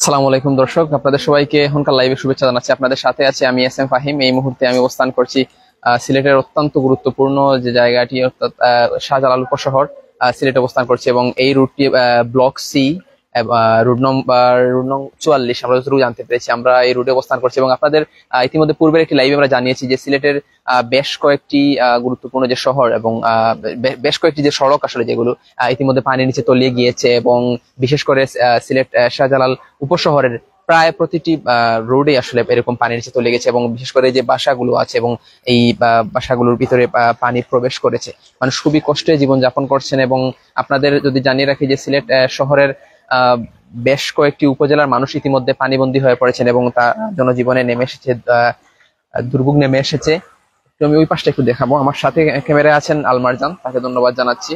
আসসালামু আলাইকুম দর্শক, আপনাদের সবাইকে এখনকার লাইভে শুভেচ্ছা জানাচ্ছি। আপনাদের সাথে আছি আমি SM ফাহিম। এই মুহূর্তে আমি অবস্থান করছি সিলেটের অত্যন্ত গুরুত্বপূর্ণ যে জায়গাটি, অর্থাৎ শাহজালাল উপশহর সিলেটে অবস্থান করছি। এবং এই রুটটি ব্লক সি, রুট নং 44, আমরা যতটুকু জানতে পেরেছি আমরা এই রুটে অবস্থান করছি। এবং আপনাদের ইতিমধ্যে পূর্বের একটি লাইভে আমরা জানিয়েছি যে সিলেটের বেশ কয়েকটি গুরুত্বপূর্ণ যে শহর এবং বেশ কয়েকটি যে সড়ক আসলে যেগুলো ইতিমধ্যে পানির নিচে তলিয়ে গিয়েছে, এবং বিশেষ করে সিলেট শাহজালাল উপশহরের প্রায় প্রতিটি রোডে আসলে এরকম পানির নিচে তলিয়ে গেছে। এবং বিশেষ করে যে বাসাগুলো আছে এবং এই বাসাগুলোর ভিতরে পানি প্রবেশ করেছে, মানুষ খুবই কষ্টে জীবনযাপন করছেন। এবং আপনাদের যদি জানিয়ে রাখি যে সিলেট শহরের বেশ কয়েকটি উপজেলার মানুষ ইতিমধ্যে পানিবন্দী হয়ে পড়েছেন এবং তা জনজীবনে নেমে এসেছে, দুর্ভোগ নেমে এসেছে। তো আমি ওই পাশটা একটু দেখাবো। আমার সাথে ক্যামেরায় আছেন আলমারজান, তাকে ধন্যবাদ জানাচ্ছি।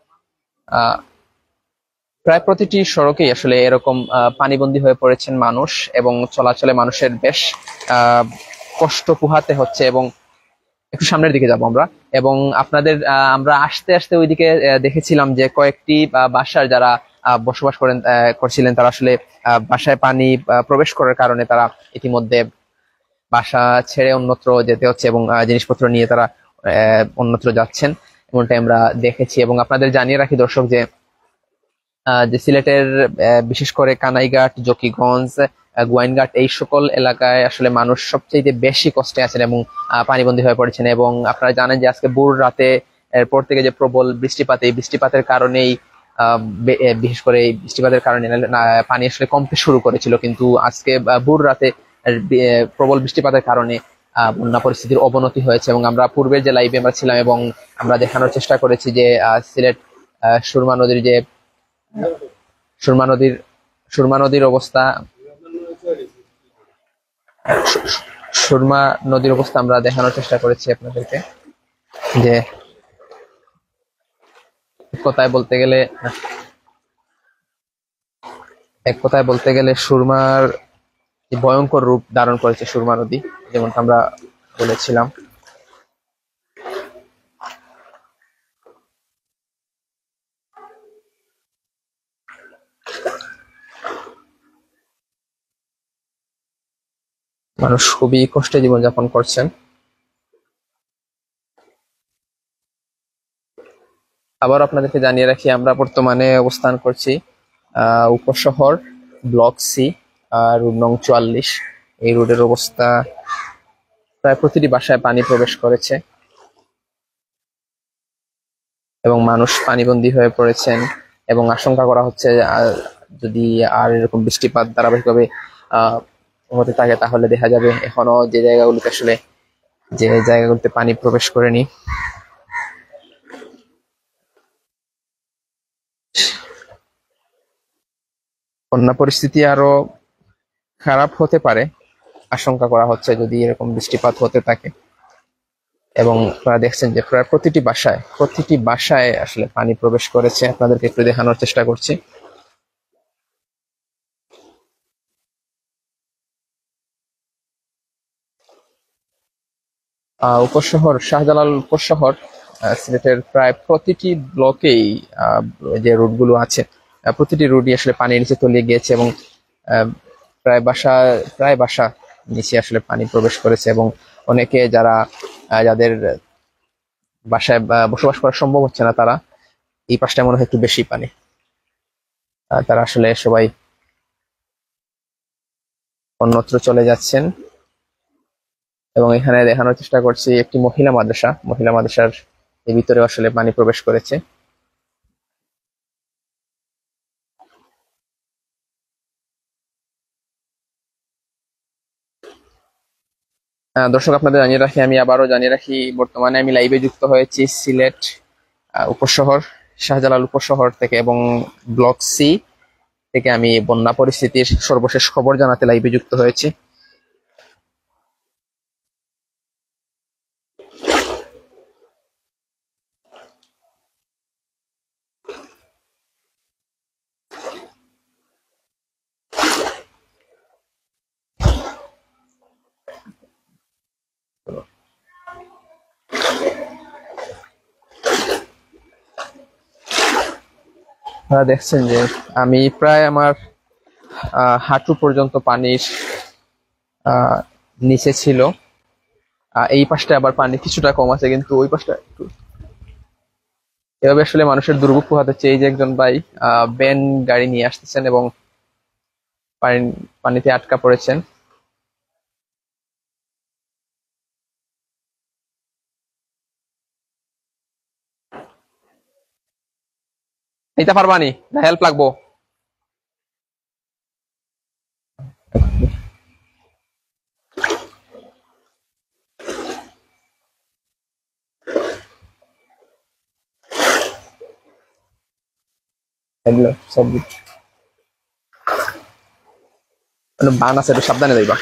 প্রায় প্রতিটি সড়কেই আসলে এরকম পানিবন্দী হয়ে পড়েছেন মানুষ, এবং চলাচলে মানুষের বেশ কষ্ট পোহাতে হচ্ছে। এবং একটু সামনের দিকে যাব আমরা। এবং আপনাদের আমরা আস্তে আস্তে ওইদিকে দেখেছিলাম যে কয়েকটি বাসার যারা করছিলেন, তারা আসলে বাসায় পানি প্রবেশ করার কারণে তারা ইতিমধ্যে বাসা ছেড়ে অন্যত্র যেতে হচ্ছে, এবং জিনিসপত্র নিয়ে তারা অন্যত্র যাচ্ছেন, এমনটাই আমরা দেখেছি। এবং আপনাদের জানিয়ে রাখি দর্শক যে সিলেটের বিশেষ করে কানাইঘাট, জকিগঞ্জ, গোয়াইনঘাট, এই সকল এলাকায় আসলে মানুষ সবচেয়ে বেশি কষ্টে আছেন এবং পানিবন্দী হয়ে পড়েছেন। এবং আপনারা জানেন যে আজকে ভোর রাতে এরপর থেকে যে প্রবল বৃষ্টিপাত, এই বৃষ্টিপাতের কারণেই বিশেষ করে এই বৃষ্টিপাতের কারণে পানি আসলে কমতে শুরু করেছিল, কিন্তু আজকে ভোর রাতে প্রবল বৃষ্টিপাতের কারণে বন্যা পরিস্থিতির অবনতি হয়েছে। এবং আমরা পূর্বের যে লাইভে আমরা ছিলাম এবং আমরা দেখানোর চেষ্টা করেছি যে সিলেট সুরমা নদীর যে সুরমা নদীর সুরমা নদীর অবস্থা সুরমা নদীর অবস্থা আমরা দেখানোর চেষ্টা করেছি আপনাদেরকে, যে এক কথায় বলতে গেলে সুরমার ভয়ঙ্কর রূপ ধারণ করেছে সুরমা নদী, যেমনটা আমরা বলেছিলাম। মানুষ খুবই কষ্টে জীবনযাপন করছেন। আবার আপনাদেরকে জানিয়ে রাখি, আমরা বর্তমানে অবস্থান করছি উপশহর ব্লক সি, রুট নং 44। এই রোডের অবস্থা, প্রায় প্রতিটি বাসায় পানি প্রবেশ করেছে এবং মানুষ পানিবন্দী হয়ে পড়েছেন। এবং আশঙ্কা করা হচ্ছে যদি আর এরকম বৃষ্টিপাত ধারাবাহিকভাবে হতে থাকে, তাহলে দেখা যাবে এখনো যে জায়গাগুলোতে পানি প্রবেশ করেনি, বন্যা পরিস্থিতি আরো খারাপ হতে পারে আশঙ্কা করা হচ্ছে যদি এরকম বৃষ্টিপাত হতে থাকে। এবং আপনারা দেখছেন যে প্রায় প্রতিটি বাসায় আসলে পানি প্রবেশ করেছে। আপনাদেরকে একটু দেখানোর চেষ্টা করছি। উপশহর শাহজালাল উপশহর সিলেটের প্রায় প্রতিটি ব্লকেই যে রুটগুলো আছে, প্রতিটি রুটই আসলে পানির নিচে তলিয়ে গিয়েছে। এবং আহ, প্রায় বাসা নিচে আসলে পানি প্রবেশ করেছে। এবং অনেকে যাদের বাসায় বসবাস করা সম্ভব হচ্ছে না, তারা এই পাশটা মনে হয় একটু বেশি পানি, তারা আসলে সবাই অন্যত্র চলে যাচ্ছেন। এবং এখানে দেখানোর চেষ্টা করছি একটি মহিলা মাদ্রাসার ভিতরে আসলে পানি প্রবেশ করেছে। দর্শক, আপনাদের আমি আবারও জানিয়ে রাখি, বর্তমানে আমি লাইভে যুক্ত হয়েছি সিলেট উপশহর শাহজালাল উপশহর থেকে, এবং ব্লক সি থেকে আমি বন্যা পরিস্থিতির সর্বশেষ খবর জানাতে লাইভে যুক্ত হয়েছি। আপনারা দেখছেন যে আমি প্রায় আমার হাঁটু পর্যন্ত পানির আহ নিচে ছিল। এই পাশটা আবার পানি কিছুটা কম আছে, কিন্তু ওই পাশটা একটু। এভাবে আসলে মানুষের দুর্ভোগ পোহাতে হচ্ছে। এই যে একজন ভাই ভ্যান গাড়ি নিয়ে আসতেছেন এবং পানিতে আটকা পড়েছেন। এইটা পারবানি না, হেল্প লাগবো? এগুলো সব বান আছে, একটু সাবধানে যাইবা।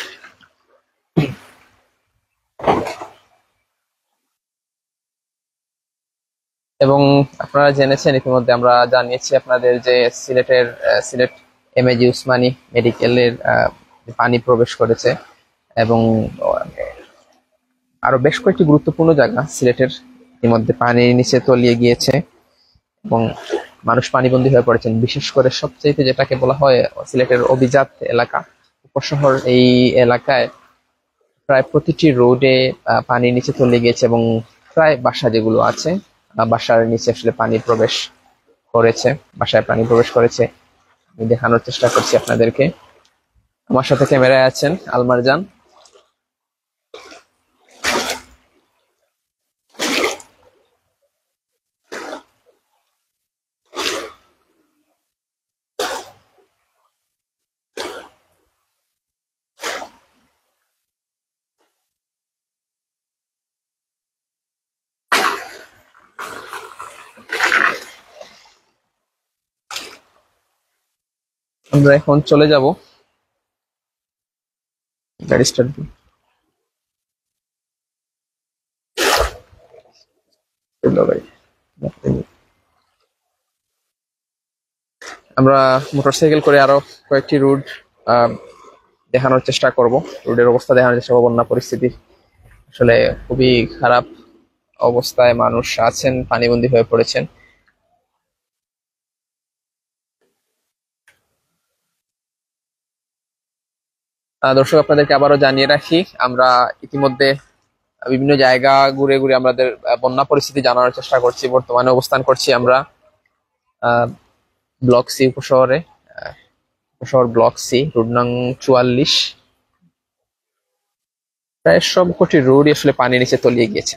এবং আপনারা জেনেছেন ইতিমধ্যে, আমরা জানিয়েছি আপনাদের যে সিলেট এমএজি উসমানী মেডিকেলের পানি প্রবেশ করেছে। এবং আরো বেশ কয়েকটি গুরুত্বপূর্ণ জায়গা সিলেটের ইতিমধ্যে পানির নিচে তলিয়ে গিয়েছে এবং মানুষ পানিবন্দী হয়ে পড়েছেন। বিশেষ করে সবচেয়ে যেটাকে বলা হয় সিলেটের অভিজাত এলাকা, উপশহর, এই এলাকায় প্রায় প্রতিটি রোডে পানির নিচে তলিয়ে গিয়েছে এবং প্রায় বাসা যেগুলো আছে, বাসার নিচে আসলে পানি প্রবেশ করেছে, বাসায় পানি প্রবেশ করেছে। আমি দেখানোর চেষ্টা করছি আপনাদেরকে। আমার সাথে ক্যামেরায় আছেন আলমারজান। আমরা এখন চলে যাব। গাড়ি স্টার্ট দিই। আমরা মোটরসাইকেল করে আরো কয়েকটি রুট দেখানোর চেষ্টা করব। রোডের অবস্থা দেখানোর চেষ্টা করবো। বন্যা পরিস্থিতি আসলে খুবই খারাপ অবস্থায় মানুষ আছেন, পানিবন্দী হয়ে পড়েছেন। দর্শক, আপনাদেরকে আবারও জানিয়ে রাখি, আমরা ইতিমধ্যে বিভিন্ন জায়গা ঘুরে ঘুরে আমাদের বন্যা পরিস্থিতি জানানোর চেষ্টা করছি। বর্তমানে অবস্থান করছি আমরা ব্লক সি উপশহরে, উপশহর ব্লক সি, রোড নং 44। প্রায় সবকটি রোডই আসলে পানির নিচে তলিয়ে গিয়েছে।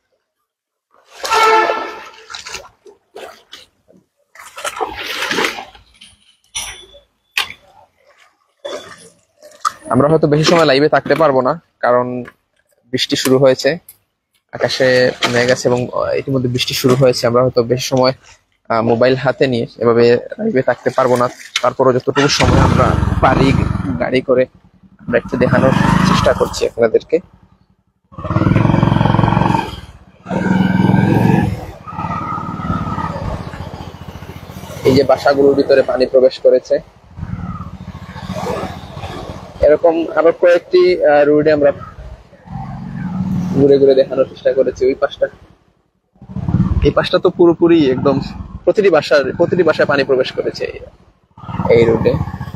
আমরা হয়তো বেশি সময় লাইভে থাকতে পারবো না, কারণ বৃষ্টি শুরু হয়েছে, আকাশে মেঘ আছে এবং ইতিমধ্যে বৃষ্টি শুরু হয়েছে। আমরা হয়তো বেশি সময় মোবাইল হাতে নিয়ে এভাবে লাইভে থাকতে পারবো না। তারপরও যতটুকু সময় আমরা পারি গাড়ি করে আমরা একটু দেখানোর চেষ্টা করছি আপনাদেরকে। এই যে বাসাগুলোর ভিতরে পানি প্রবেশ করেছে, এরকম আরো কয়েকটি রোডে আমরা ঘুরে ঘুরে দেখানোর চেষ্টা করেছি। ওই পাশটা, এই পাশটা তো পুরোপুরি একদম প্রতিটি বাসায় পানি প্রবেশ করেছে এই রুটে।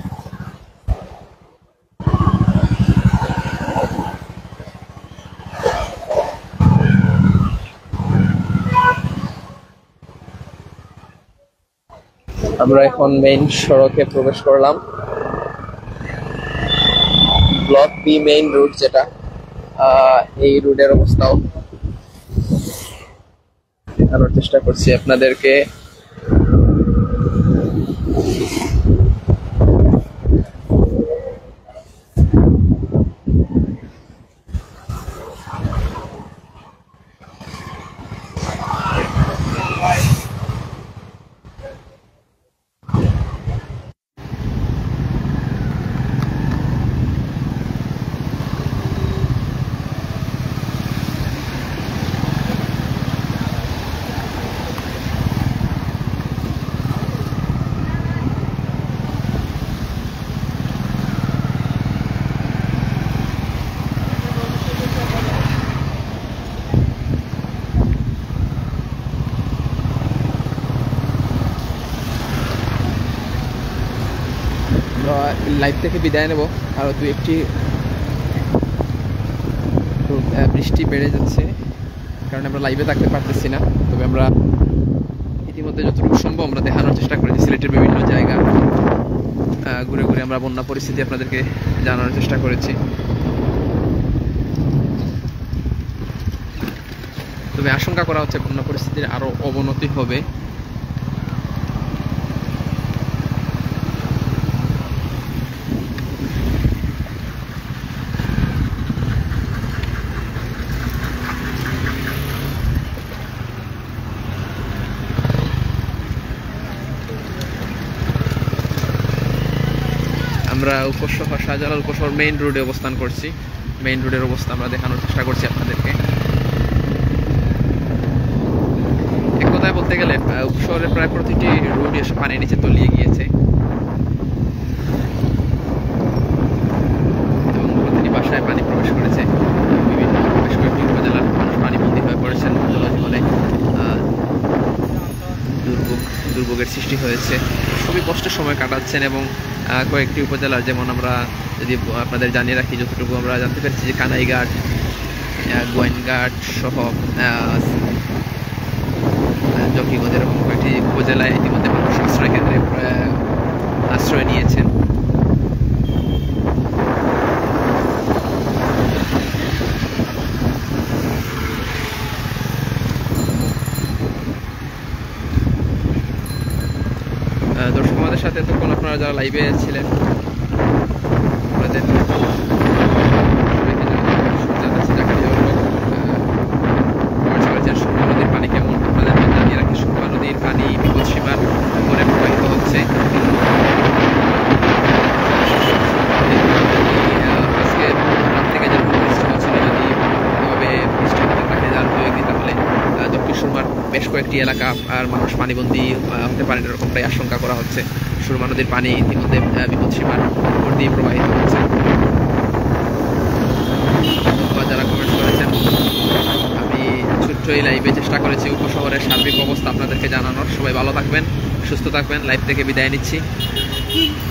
আমরা এখন মেইন সড়কে প্রবেশ করলাম। ব্লক বি মেইন রুট যেটা, এই রুটের অবস্থাও দেখানোর চেষ্টা করছি আপনাদেরকে। লাইভ থেকে বিদায় নেব। আরও দু একটি বৃষ্টি বেড়ে যাচ্ছে, কারণ আমরা লাইভে থাকতে পারতেছি না। তবে আমরা ইতিমধ্যে যতটুকু সম্ভব আমরা দেখানোর চেষ্টা করেছি। সিলেটের বিভিন্ন জায়গা ঘুরে ঘুরে আমরা বন্যা পরিস্থিতি আপনাদেরকে জানানোর চেষ্টা করেছি। তবে আশঙ্কা করা হচ্ছে বন্যা পরিস্থিতির আরও অবনতি হবে। আমরা উপশহর শাহজালাল উপশহর মেইন রোডে অবস্থান করছি। মেইন রোডের অবস্থা আমরা দেখানোর চেষ্টা করছি আপনাদেরকে। এক কথায় বলতে গেলে উপশহরের প্রায় প্রতিটি রোড এসে পানির নিচে তলিয়ে গিয়েছে এবং প্রতিটি বাসায় পানি প্রবেশ করেছে। বিভিন্ন বেশ কয়েকটি উপজেলার মানুষ পানিবন্দী হয়ে পড়েছেন। জলজীবনে দুর্ভোগের সৃষ্টি হয়েছে। খুবই কষ্টের সময় কাটাচ্ছেন এবং কয়েকটি উপজেলার, যেমন আমরা যদি আপনাদের জানিয়ে রাখি, যতটুকু আমরা জানতে পেরেছি যে কানাইঘাট, গোয়েনঘাট সহ জকিগঞ্জ এরকম কয়েকটি উপজেলায় ইতিমধ্যে মানুষ আশ্রয় কেন্দ্রে আশ্রয় নিয়েছেন। দর্শক আমাদের সাথে এতক্ষণ আপনারা যারা লাইভে ছিলেন আপনাদের সুরমা নদীর পানি কেমন আপনাদের জানিয়ে রাখি। সুরমা নদীর পানি বিপদ সীমার উপরে প্রবাহিত হচ্ছে। আজকে রাত থেকে যেরকম বৃষ্টি হচ্ছিল, যদি এভাবে বৃষ্টি হতে থাকে যার 2-1 দিন, তাহলে দক্ষিণ সুরমার বেশ কয়েকটি এলাকা আর মানুষ পানিবন্দী হতে পারেন, এরকমটাই আশঙ্কা করা হচ্ছে। সুরমা নদীর পানি ইতিমধ্যে বিপদ সীমার উপর দিয়ে প্রবাহিত হচ্ছে। যারা কমেন্ট করেছেন, আমি ছোট্ট এই লাইভে চেষ্টা করেছি উপশহরের সার্বিক অবস্থা আপনাদেরকে জানানোর। সবাই ভালো থাকবেন, সুস্থ থাকবেন। লাইভ থেকে বিদায় নিচ্ছি।